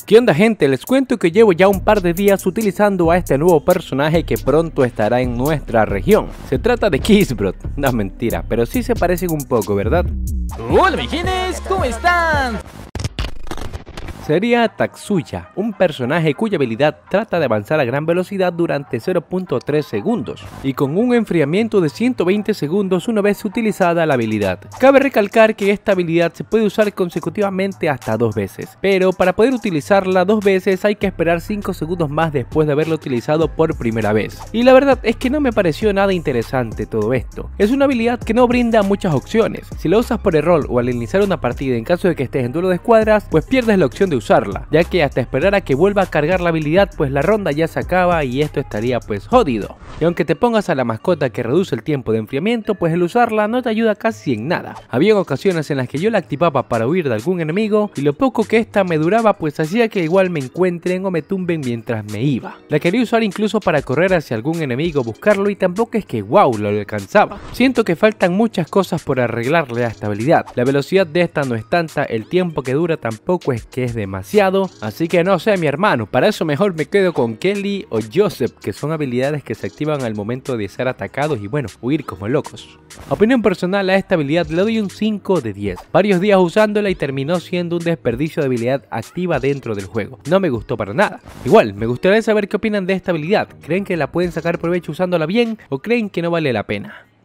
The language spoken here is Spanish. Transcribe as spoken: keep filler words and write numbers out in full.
¿Qué onda, gente? Les cuento que llevo ya un par de días utilizando a este nuevo personaje que pronto estará en nuestra región. Se trata de Kissbroth. No, mentira, pero sí se parecen un poco, ¿verdad? Hola, mijines, ¿cómo están? Sería Tatsuya, un personaje cuya habilidad trata de avanzar a gran velocidad durante cero punto tres segundos y con un enfriamiento de ciento veinte segundos una vez utilizada la habilidad. Cabe recalcar que esta habilidad se puede usar consecutivamente hasta dos veces, pero para poder utilizarla dos veces hay que esperar cinco segundos más después de haberla utilizado por primera vez. Y la verdad es que no me pareció nada interesante todo esto. Es una habilidad que no brinda muchas opciones. Si la usas por error o al iniciar una partida en caso de que estés en duelo de escuadras, pues pierdes la opción de usarla, ya que hasta esperar a que vuelva a cargar la habilidad pues la ronda ya se acaba y esto estaría pues jodido. Y aunque te pongas a la mascota que reduce el tiempo de enfriamiento, pues el usarla no te ayuda casi en nada. Había ocasiones en las que yo la activaba para huir de algún enemigo y lo poco que esta me duraba pues hacía que igual me encuentren o me tumben mientras me iba. La quería usar incluso para correr hacia algún enemigo, buscarlo y tampoco es que wow lo alcanzaba. Siento que faltan muchas cosas por arreglarle a esta habilidad. La velocidad de esta no es tanta, el tiempo que dura tampoco es que es demasiado. Así que no sé, mi hermano, para eso mejor me quedo con Kelly o Joseph, que son habilidades que se activan al momento de ser atacados y bueno, huir como locos. Opinión personal, a esta habilidad le doy un cinco de diez. Varios días usándola y terminó siendo un desperdicio de habilidad activa dentro del juego. No me gustó para nada. Igual, me gustaría saber qué opinan de esta habilidad. ¿Creen que la pueden sacar provecho usándola bien o creen que no vale la pena?